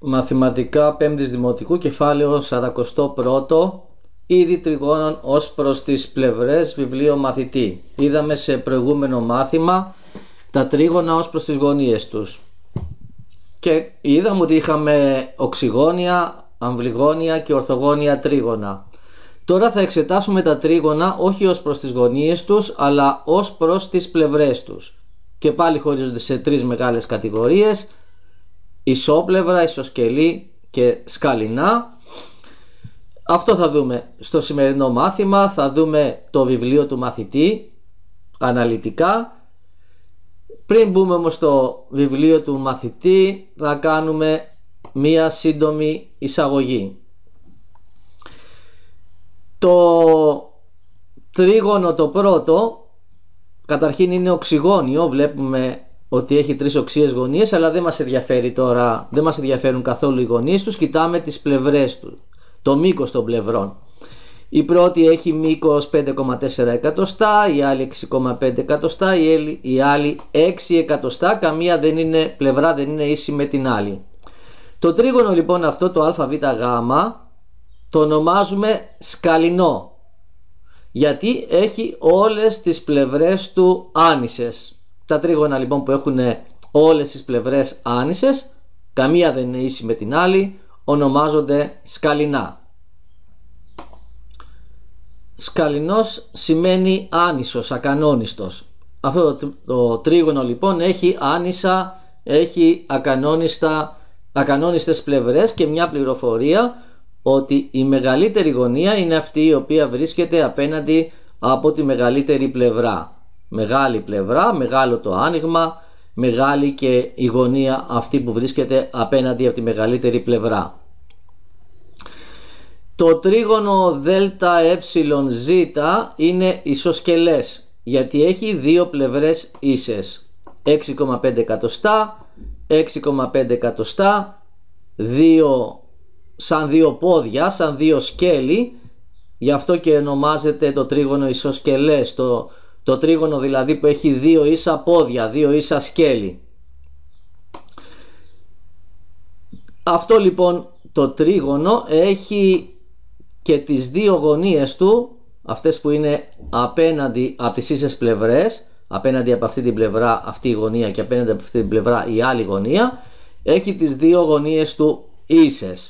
Μαθηματικά 5ης Δημοτικού, κεφάλαιο 41, είδη τριγώνων ως προς τις πλευρές, βιβλίο μαθητή. Είδαμε σε προηγούμενο μάθημα τα τρίγωνα ως προς τις γωνίες τους και είδαμε ότι είχαμε οξυγώνια, αμβλιγώνια και ορθογώνια τρίγωνα. Τώρα θα εξετάσουμε τα τρίγωνα όχι ως προς τις γωνίες τους, αλλά ως προς τις πλευρές τους, και πάλι χωρίζονται σε τρεις μεγάλες κατηγορίες: ισόπλευρα, ισοσκελή και σκαλινά. Αυτό θα δούμε στο σημερινό μάθημα. Θα δούμε το βιβλίο του μαθητή αναλυτικά. Πριν μπούμε όμως στο βιβλίο του μαθητή, θα κάνουμε μία σύντομη εισαγωγή. Το τρίγωνο το πρώτο καταρχήν είναι οξυγώνιο. Βλέπουμε ότι έχει τρεις οξύες γωνίες, αλλά δεν μας ενδιαφέρει τώρα, δεν μας ενδιαφέρουν καθόλου οι γωνίες τους. Κοιτάμε τις πλευρές του, το μήκος των πλευρών. Η πρώτη έχει μήκος 5,4 εκατοστά, η άλλη 6,5 εκατοστά, η άλλη 6 εκατοστά. Καμία πλευρά δεν είναι ίση με την άλλη. Το τρίγωνο λοιπόν αυτό, το ΑΒΓ, το ονομάζουμε σκαλινό, γιατί έχει όλες τις πλευρές του άνισες. Τα τρίγωνα λοιπόν που έχουν όλες τις πλευρές άνισες, καμία δεν είναι ίση με την άλλη, ονομάζονται σκαλινά. Σκαλινός σημαίνει άνισος, ακανόνιστος. Αυτό το τρίγωνο λοιπόν έχει άνισα, έχει ακανόνιστες πλευρές, και μια πληροφορία ότι η μεγαλύτερη γωνία είναι αυτή η οποία βρίσκεται απέναντι από τη μεγαλύτερη πλευρά. Μεγάλη πλευρά, μεγάλο το άνοιγμα, μεγάλη και η γωνία αυτή που βρίσκεται απέναντι από τη μεγαλύτερη πλευρά. Το τρίγωνο ΔΕΖ είναι ισοσκελές, γιατί έχει δύο πλευρές ίσες, 6,5 εκατοστά, 6,5 εκατοστά, σαν δύο πόδια, σαν δύο σκέλη. Γι' αυτό και ονομάζεται το τρίγωνο ισοσκελές, το τρίγωνο δηλαδή που έχει δύο ίσα πόδια, δύο ίσα σκέλη. Αυτό λοιπόν το τρίγωνο έχει και τις δύο γωνίες του, αυτές που είναι απέναντι από τις ίσες πλευρές, απέναντι από αυτή την πλευρά αυτή η γωνία και απέναντι από αυτή την πλευρά η άλλη γωνία, έχει τις δύο γωνίες του ίσες.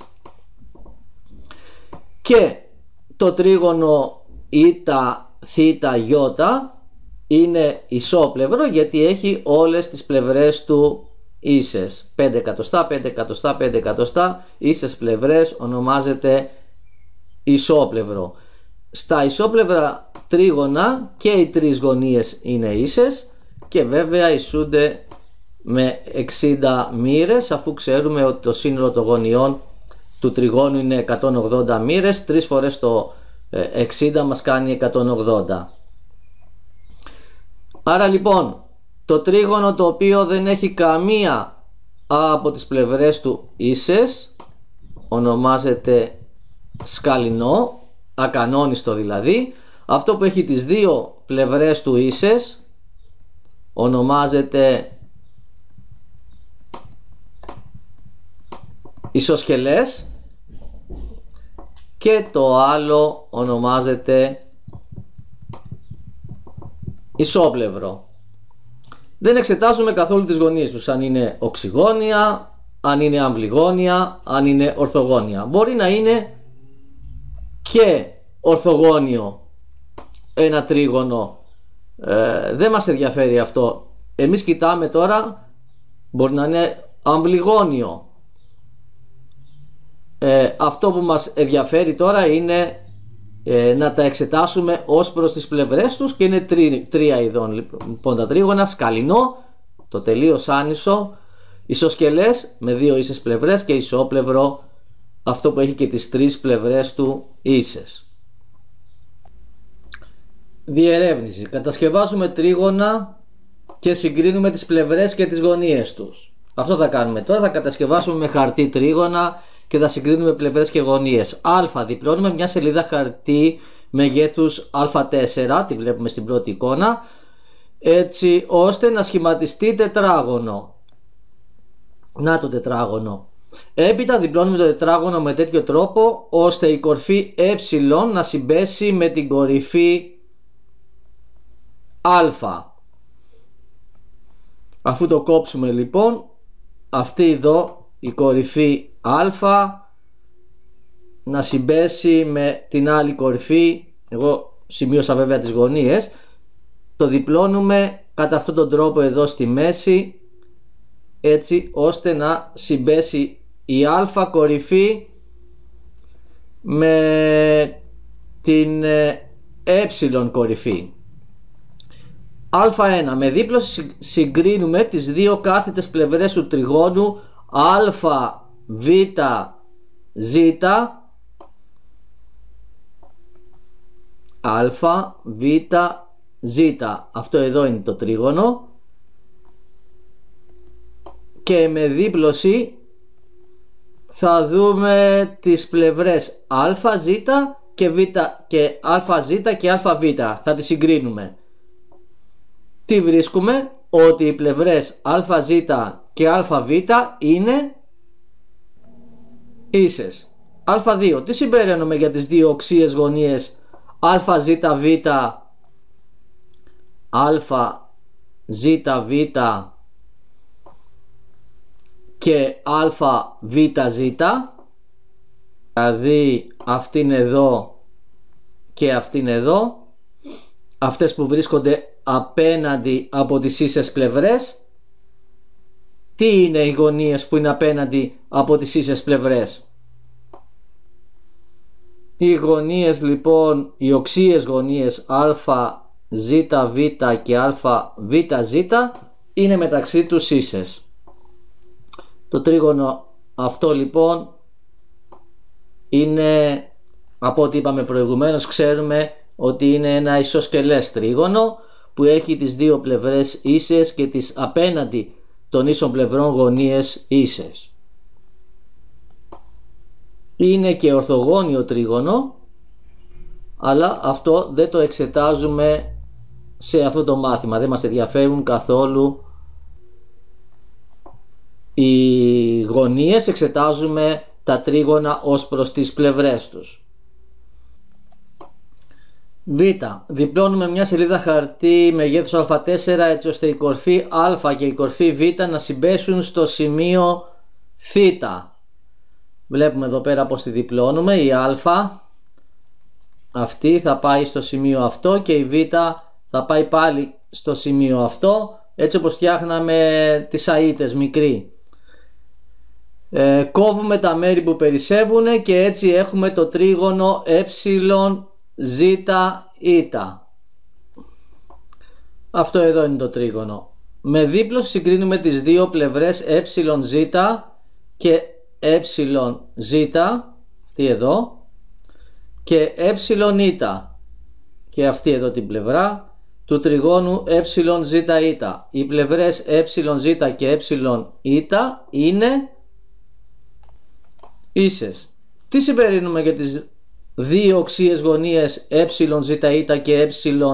Και το τρίγωνο ΙΘΙ είναι ισόπλευρο, γιατί έχει όλες τις πλευρές του ίσες, 5 εκατοστά, 5 εκατοστά, 5 εκατοστά, ίσες πλευρές, ονομάζεται ισόπλευρο. Στα ισόπλευρα τρίγωνα και οι τρεις γωνίες είναι ίσες και βέβαια ισούνται με 60 μοίρες, αφού ξέρουμε ότι το σύνολο των γωνιών του τριγώνου είναι 180 μοίρες. 3 φορές το 60 μας κάνει 180. Άρα λοιπόν το τρίγωνο το οποίο δεν έχει καμία από τις πλευρές του ίσες ονομάζεται σκαλινό, ακανόνιστο δηλαδή. Αυτό που έχει τις δύο πλευρές του ίσες ονομάζεται ισοσκελές, και το άλλο ονομάζεται ισόπλευρο. Δεν εξετάζουμε καθόλου τις γωνίες τους, αν είναι οξυγώνια, αν είναι αμβλιγώνια, αν είναι ορθογώνια. Μπορεί να είναι και ορθογώνιο ένα τρίγωνο, δεν μας ενδιαφέρει αυτό. Εμείς κοιτάμε τώρα, μπορεί να είναι αμβλιγώνιο. Αυτό που μας ενδιαφέρει τώρα είναι να τα εξετάσουμε ως προς τις πλευρές τους, και είναι τρία ειδών λοιπόν τα τρίγωνα: σκαλινό, το τελείως άνισο, ισοσκελές με δύο ίσες πλευρές, και ισόπλευρο, αυτό που έχει και τις τρεις πλευρές του ίσες. Διερεύνηση. Κατασκευάζουμε τρίγωνα και συγκρίνουμε τις πλευρές και τις γωνίες τους. Αυτό θα κάνουμε τώρα. Θα κατασκευάσουμε με χαρτί τρίγωνα και θα συγκρίνουμε πλευρές και γωνίες. Διπλώνουμε μια σελίδα χαρτί μεγέθους Α4, τη βλέπουμε στην πρώτη εικόνα, έτσι ώστε να σχηματιστεί τετράγωνο. Να το τετράγωνο. Έπειτα διπλώνουμε το τετράγωνο με τέτοιο τρόπο ώστε η κορφή ε να συμπέσει με την κορυφή α. Αφού το κόψουμε λοιπόν, αυτή εδώ η κορυφή α να συμπέσει με την άλλη κορυφή, εγώ σημείωσα βέβαια τις γωνίες, το διπλώνουμε κατά αυτόν τον τρόπο εδώ στη μέση, έτσι ώστε να συμπέσει η α κορυφή με την ε κορυφή. Α1, με δίπλωση συγκρίνουμε τις δύο κάθετες πλευρές του τριγώνου α, β, ζ, α, β, ζ. Αυτό εδώ είναι το τρίγωνο. Και με δίπλωση θα δούμε τις πλευρές α, ζ και β και α, ζ και α, β. Θα τις συγκρίνουμε. Τι βρίσκουμε? Ότι οι πλευρές α, ζ και α, β είναι ίσες. Α2, τι συμπεραίνουμε για τις δύο οξείες γωνίες α, ζ, β, α, ζ, β και α, β, ζ, δηλαδή αυτήν εδώ και αυτήν εδώ, αυτές που βρίσκονται απέναντι από τις ίσες πλευρές. Τι είναι οι γωνίες που είναι απέναντι από τις ίσες πλευρές? Οι γωνίες λοιπόν, οι οξείες γωνίες α, ζ, β και α, β, ζ είναι μεταξύ τους ίσες. Το τρίγωνο αυτό λοιπόν είναι, από ό,τι είπαμε προηγουμένως, ξέρουμε ότι είναι ένα ισοσκελές τρίγωνο που έχει τις δύο πλευρές ίσες και τις απέναντι των ίσων πλευρών γωνίες ίσες. Είναι και ορθογώνιο τρίγωνο, αλλά αυτό δεν το εξετάζουμε σε αυτό το μάθημα. Δεν μας ενδιαφέρουν καθόλου οι γωνίες, εξετάζουμε τα τρίγωνα ως προς τις πλευρές τους. Β. Διπλώνουμε μια σελίδα χαρτί μεγέθους α4 έτσι ώστε η κορφή α και η κορφή β να συμπέσουν στο σημείο θ. Βλέπουμε εδώ πέρα πως τη διπλώνουμε. Η α αυτή θα πάει στο σημείο αυτό και η β θα πάει πάλι στο σημείο αυτό, έτσι όπως φτιάχναμε τις αίτες μικροί. Κόβουμε τα μέρη που περισσεύουν και έτσι έχουμε το τρίγωνο ζ, η. Αυτό εδώ είναι το τρίγωνο. Με δίπλωση συγκρίνουμε τις δύο πλευρές ζ και ζ, αυτή εδώ, και η και αυτή εδώ την πλευρά του τριγώνου ζ, η. Οι πλευρές ζ και η είναι ίσες. Τι συμπεραίνουμε για τις δύο οξείες γωνίες ζ, η και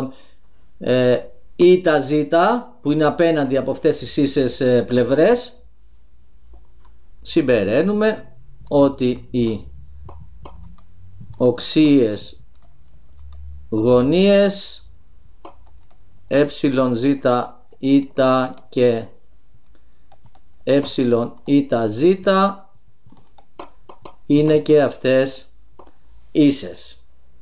η, ζ που είναι απέναντι από αυτές τις ίσες πλευρές? Συμπεραίνουμε ότι οι οξείες γωνίες ζ, η και η, ζ είναι και αυτές ίσες.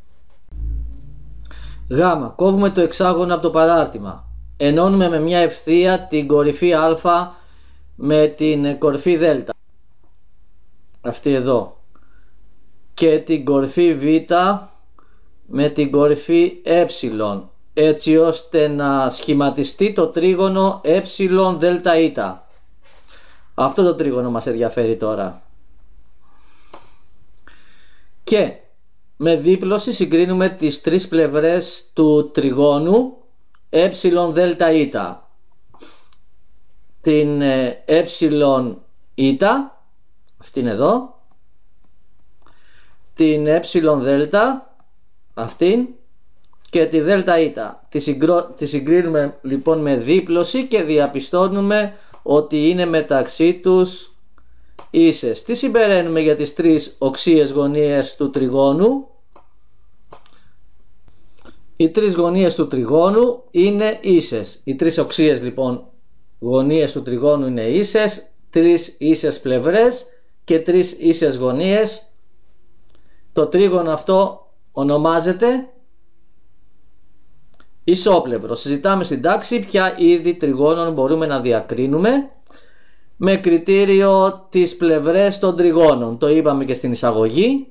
Γ. Κόβουμε το εξάγωνο από το παράρτημα. Ενώνουμε με μια ευθεία την κορυφή α με την κορυφή δ, αυτή εδώ, και την κορυφή β με την κορυφή έτσι ώστε να σχηματιστεί το τρίγωνο δ, η. Αυτό το τρίγωνο μας ενδιαφέρει τώρα. Και με δίπλωση συγκρίνουμε τις τρεις πλευρές του τριγώνου δ, η. Την η, αυτήν εδώ, την δ, αυτήν, και τη δ, η. Τη συγκρίνουμε λοιπόν με δίπλωση και διαπιστώνουμε ότι είναι μεταξύ τους ίσες. Τι συμπεραίνουμε για τις τρεις οξείες γωνίες του τριγώνου? Οι τρεις γωνίες του τριγώνου είναι ίσες. Οι τρεις οξείες λοιπόν γωνίες του τριγώνου είναι ίσες, τρεις ίσες πλευρές και τρεις ίσες γωνίες. Το τρίγωνο αυτό ονομάζεται ισόπλευρο. Συζητάμε στην τάξη ποια είδη τριγώνων μπορούμε να διακρίνουμε με κριτήριο τις πλευρές των τριγώνων. Το είπαμε και στην εισαγωγή.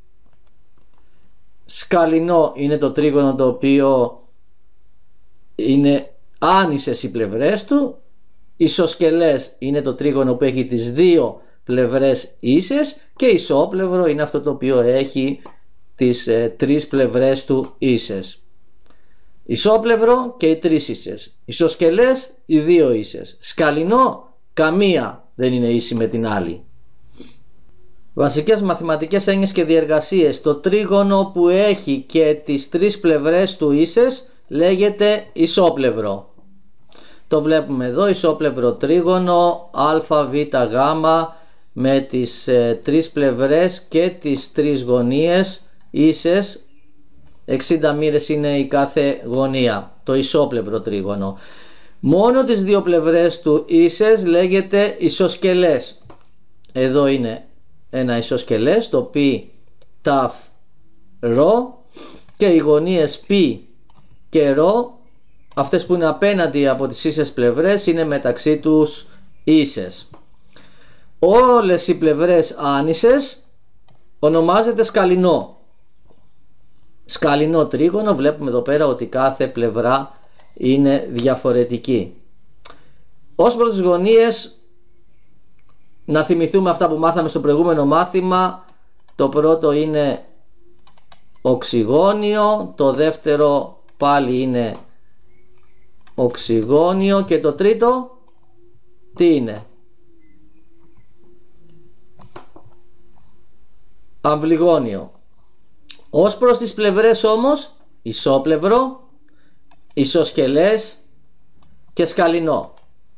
Σκαλινό είναι το τρίγωνο το οποίο είναι άνισες οι πλευρές του. Ισοσκελές είναι το τρίγωνο που έχει τις δύο πλευρές ίσες και ισόπλευρο είναι αυτό το οποίο έχει τις τρεις πλευρές του ίσες. Ισόπλευρο και οι τρεις ίσες. Ισοσκελές οι δύο ίσες. Σκαλινό καμία δεν είναι ίση με την άλλη. Βασικές μαθηματικές έννοιες και διεργασίες. Το τρίγωνο που έχει και τις τρεις πλευρές του ίσες λέγεται ισόπλευρο. Το βλέπουμε εδώ, ισόπλευρο τρίγωνο α, β, γ με τις τρεις πλευρές και τις τρεις γωνίες ίσες. 60 μοίρες είναι η κάθε γωνία, το ισόπλευρο τρίγωνο. Μόνο τις δύο πλευρές του ίσες λέγεται ισοσκελές. Εδώ είναι ένα ισοσκελές, το π, τ, ρ, και οι γωνίες π και ρ, αυτές που είναι απέναντι από τις ίσες πλευρές, είναι μεταξύ τους ίσες. Όλες οι πλευρές άνισες ονομάζεται σκαλινό. Σκαλινό τρίγωνο, βλέπουμε εδώ πέρα ότι κάθε πλευρά είναι διαφορετική. Ως προς τις γωνίες, να θυμηθούμε αυτά που μάθαμε στο προηγούμενο μάθημα. Το πρώτο είναι οξυγώνιο, το δεύτερο πάλι είναι οξυγώνιο και το τρίτο τι είναι? Αμβλυγώνιο. Ως προς τις πλευρές όμως, ισόπλευρο, ισοσκελές και σκαλινό.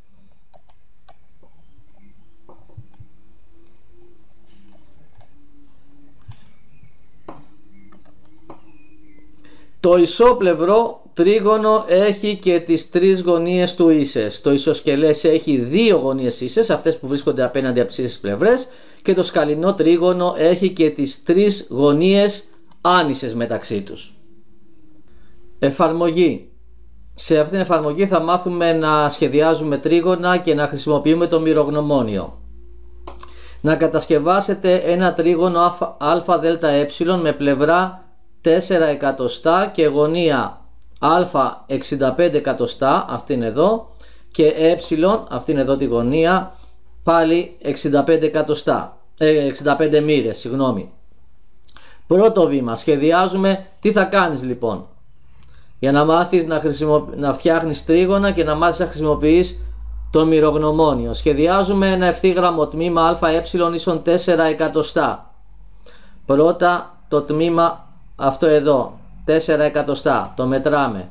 Το ισόπλευρο τρίγωνο έχει και τις τρεις γωνίες του ίσες. Το ισοσκελές έχει δύο γωνίες ίσες, αυτές που βρίσκονται απέναντι από τις ίσες πλευρές, και το σκαλινό τρίγωνο έχει και τις τρεις γωνίες άνισες μεταξύ τους. Εφαρμογή. Σε αυτήν την εφαρμογή θα μάθουμε να σχεδιάζουμε τρίγωνα και να χρησιμοποιούμε το μυρογνωμόνιο. Να κατασκευάσετε ένα τρίγωνο α δ ε με πλευρά 4 εκατοστά και γωνία α 65 εκατοστά, αυτή είναι εδώ, και ε, αυτή είναι εδώ τη γωνία, πάλι 65 εκατοστά, 65 μοίρες, συγγνώμη. Πρώτο βήμα, σχεδιάζουμε. Τι θα κάνεις λοιπόν για να μάθεις να φτιάχνεις τρίγωνα και να μάθεις να χρησιμοποιείς το μυρογνωμόνιο? Σχεδιάζουμε ένα ευθύγραμμο τμήμα αε ίσον 4 εκατοστά. Πρώτα το τμήμα αυτό εδώ, 4 εκατοστά, το μετράμε.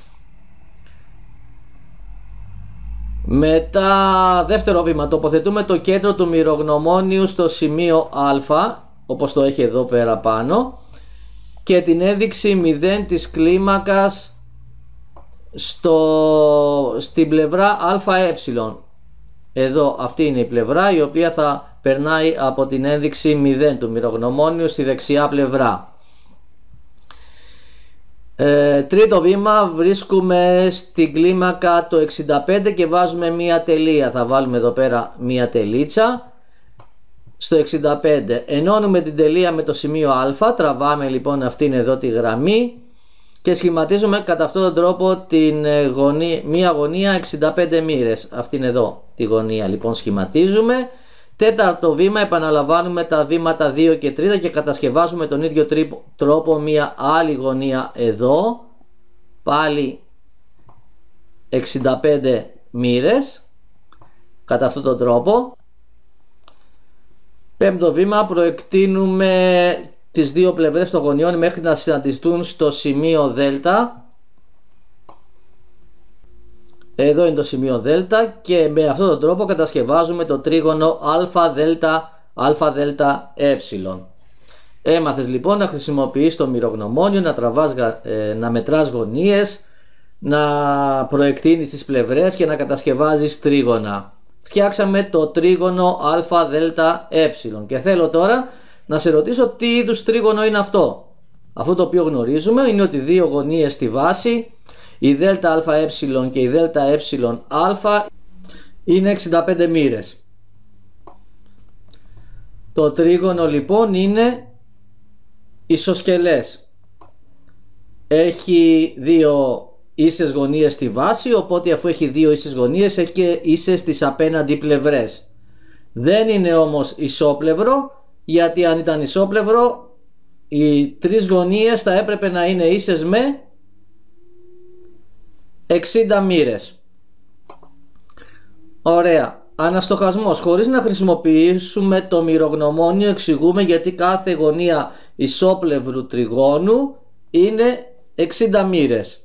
Μετά, δεύτερο βήμα, τοποθετούμε το κέντρο του μυρογνωμόνιου στο σημείο α, όπως το έχει εδώ πέρα πάνω, και την ένδειξη 0 της κλίμακας στην πλευρά αε. Εδώ αυτή είναι η πλευρά η οποία θα περνάει από την ένδειξη 0 του μυρογνωμόνιου στη δεξιά πλευρά. Τρίτο βήμα, βρίσκουμε στην κλίμακα το 65 και βάζουμε μία τελεία. Θα βάλουμε εδώ πέρα μία τελίτσα στο 65. Ενώνουμε την τελεία με το σημείο α, τραβάμε λοιπόν αυτήν εδώ τη γραμμή και σχηματίζουμε κατά αυτόν τον τρόπο μία γωνία 65 μοίρες. Αυτή είναι εδώ τη γωνία λοιπόν σχηματίζουμε. Τέταρτο βήμα, επαναλαμβάνουμε τα βήματα 2 και 3 και κατασκευάζουμε τον ίδιο τρόπο μία άλλη γωνία εδώ, πάλι 65 μοίρες, κατά αυτόν τον τρόπο. Πέμπτο βήμα, προεκτείνουμε τις δύο πλευρές των γωνιών μέχρι να συναντηθούν στο σημείο Δ. Εδώ είναι το σημείο Δ και με αυτόν τον τρόπο κατασκευάζουμε το τρίγωνο ΑΔ Έμαθες λοιπόν να χρησιμοποιείς το μυρογνωμόνιο, να μετράς γωνίες, να προεκτείνεις τις πλευρές και να κατασκευάζεις τρίγωνα. Φτιάξαμε το τρίγωνο ΑΔ και θέλω τώρα να σε ρωτήσω τι είδους τρίγωνο είναι αυτό. Αυτό το οποίο γνωρίζουμε είναι ότι δύο γωνίες στη βάση, η ΔΑΕ και η ΔΕΑ είναι 65 μοίρες. Το τρίγωνο λοιπόν είναι ισοσκελές. Έχει δύο ίσες γωνίες στη βάση, οπότε αφού έχει δύο ίσες γωνίες έχει και ίσες στις απέναντι πλευρές. Δεν είναι όμως ισόπλευρο, γιατί αν ήταν ισόπλευρο οι τρεις γωνίες θα έπρεπε να είναι ίσες με 60 μοίρες. Ωραία. Αναστοχασμός. Χωρίς να χρησιμοποιήσουμε το μυρογνωμόνιο εξηγούμε γιατί κάθε γωνία ισόπλευρου τριγώνου είναι 60 μοίρες.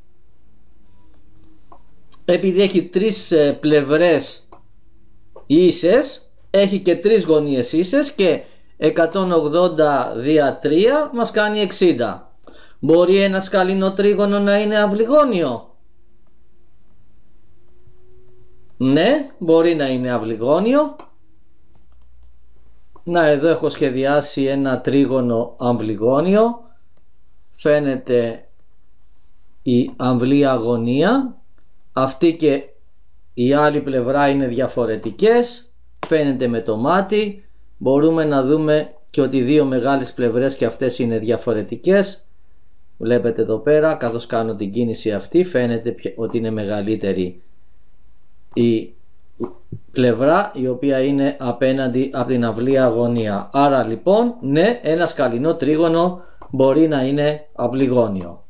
Επειδή έχει τρεις πλευρές ίσες, έχει και τρεις γωνίες ίσες και 180 δια 3 μας κάνει 60. Μπορεί ένα σκαλινό τρίγωνο να είναι αυλιγώνιο? Ναι, μπορεί να είναι αυλιγώνιο. Να, εδώ έχω σχεδιάσει ένα τρίγωνο αμβλιγώνιο. Φαίνεται η αμβλία γωνία. Αυτή και η άλλη πλευρά είναι διαφορετικές. Φαίνεται με το μάτι. Μπορούμε να δούμε και ότι δύο μεγάλες πλευρές και αυτές είναι διαφορετικές. Βλέπετε εδώ πέρα, καθώς κάνω την κίνηση αυτή, φαίνεται ότι είναι μεγαλύτερη η πλευρά η οποία είναι απέναντι από την αυλία γωνία. Άρα λοιπόν, ναι, ένα σκαλινό τρίγωνο μπορεί να είναι αυλιγώνιο.